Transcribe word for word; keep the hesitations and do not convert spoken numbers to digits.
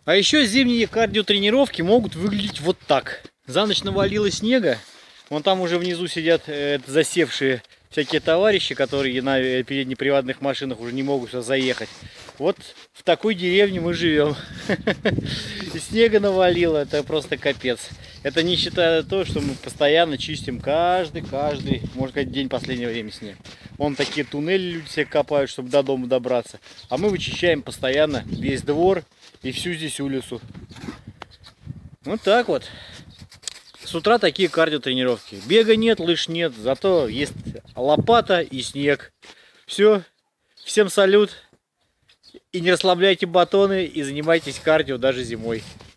А еще зимние кардиотренировки могут выглядеть вот так. За ночь навалило снега. Вон там уже внизу сидят э, засевшие всякие товарищи, которые на переднеприводных машинах уже не могут сюда заехать. Вот в такой деревне мы живем. И снега навалило, это просто капец. Это не считая то, что мы постоянно чистим каждый, каждый, можно сказать, день последнего времени снег. Вон такие туннели люди себе копают, чтобы до дома добраться. А мы вычищаем постоянно весь двор и всю здесь улицу. Вот так вот. С утра такие кардиотренировки. Бега нет, лыж нет, зато есть лопата и снег. Все. Всем салют. И не расслабляйте батоны, и занимайтесь кардио даже зимой.